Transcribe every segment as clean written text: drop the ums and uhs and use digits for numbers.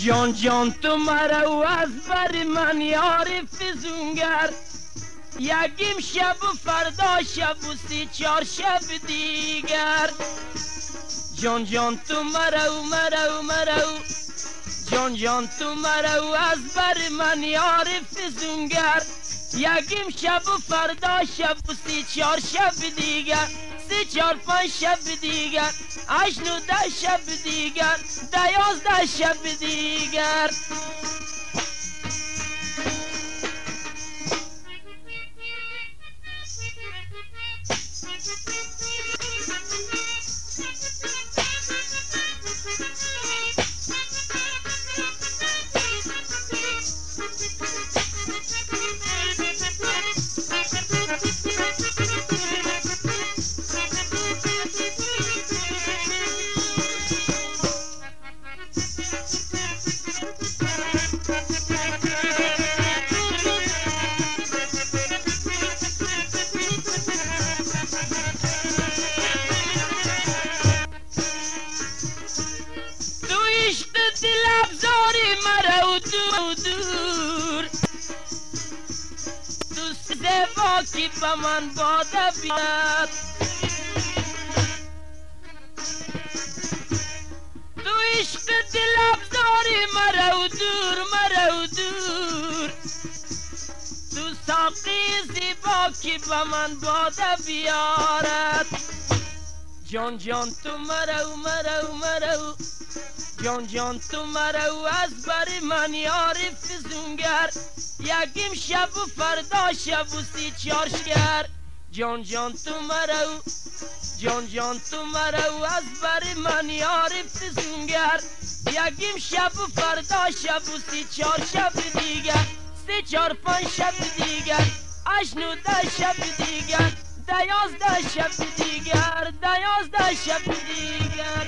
جان جان تو مرا و از بر من یار فزونگر، یکیم شب و فردا شب و 3-4 شب دیگر. جان جان تو مرا جان جان تو مرا و از بر من یار فزونگر، یکیم شب و فردا شب و 3-4 شب دیگر. 3-4-5 شب دیگر، 8-9-10 شب دیگر، 10-11 شب دیگر. کی با من باده بیاد، تو عشق دل افزاری مرا و دور، تو ساقی زیبا کی با من باده بیارد. جان جان تو مرا جان جان تو مرا و از بر من یار فزونگر، یکیم شب و فردا شب و 3-4 شب. جان جان تو مرا جان جان تو مرا و از بر من یار فزونگر، یکیم شب و فردا شب و 3-4 شب دیگر. 3-4-5 شب دیگر، 8-9-10 شب دیگر، 10-11 شب دیگر، 10-11 شب دیگر.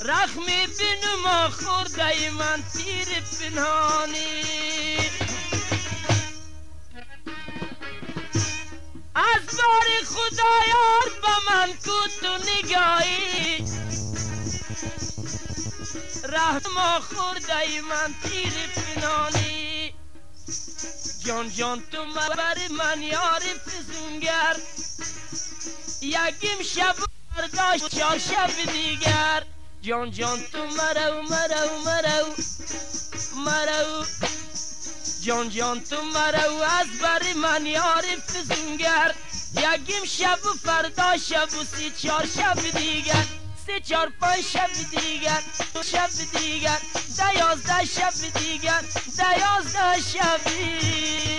رخمی بینما خورده من تیر پنهانی از بار خدایار با من کو تو نگاهی رحم خورده من تیر پنهانی جان جان تو مبر من یار فزونگر یکیم شب برداشت 4 شب دیگر جان جان تو مرو مرو مرو مرو جان جان تو مرو از بر من یار فزونگر یکیم شب و فردا شب و 3 4 شب دیگر 3 4 5 شب دیگر شب دیگر 10 11 شب دیگر 10 11 شب دیگر